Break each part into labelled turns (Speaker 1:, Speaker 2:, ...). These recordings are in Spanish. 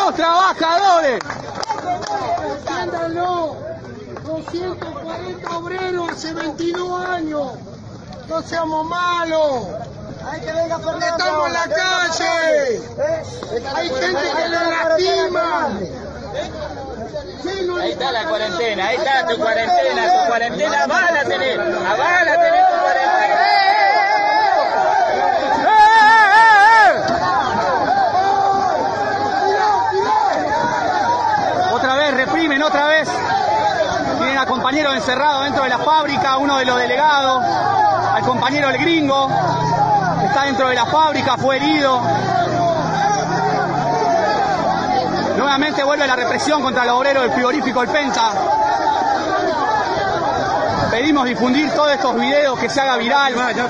Speaker 1: los trabajadores.
Speaker 2: Entiéndanlo, 240 obreros hace 22 años. No seamos malos. Estamos en la calle. Hay gente que le lastima.
Speaker 3: Ahí está la cuarentena, ahí está tu cuarentena, abajo la tenés tu cuarentena.
Speaker 1: Otra vez reprimen, otra vez. Tienen a compañeros encerrados dentro de la fábrica, uno de los delegados, al compañero el gringo, que está dentro de la fábrica, fue herido. Nuevamente vuelve la represión contra los obreros del frigorífico El Penta. Pedimos difundir todos estos videos, que se haga viral,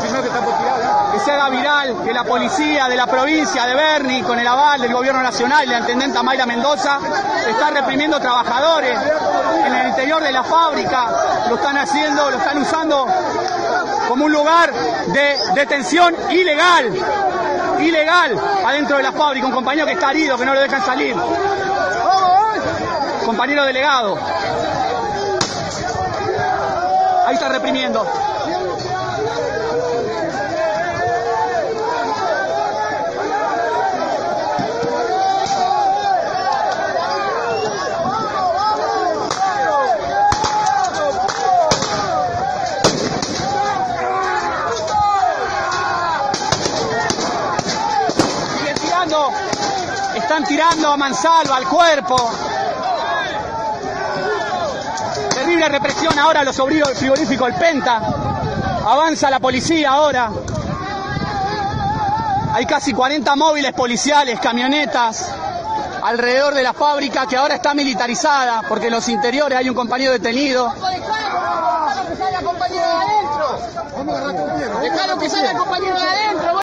Speaker 1: que la policía de la provincia de Berni, con el aval del gobierno nacional y la intendenta Mayra Mendoza, está reprimiendo trabajadores en el interior de la fábrica. Lo están usando como un lugar de detención ilegal adentro de la fábrica. Un compañero que está herido, que no lo dejan salir. Compañero delegado. Ahí está reprimiendo. Siguen tirando. Están tirando a mansalva, al cuerpo. Terrible represión ahora a los obreros del frigorífico El Penta. Avanza la policía ahora. Hay casi 40 móviles policiales, camionetas, alrededor de la fábrica, que ahora está militarizada, porque en los interiores hay un compañero detenido.
Speaker 2: Dejaron que salga el compañero de adentro.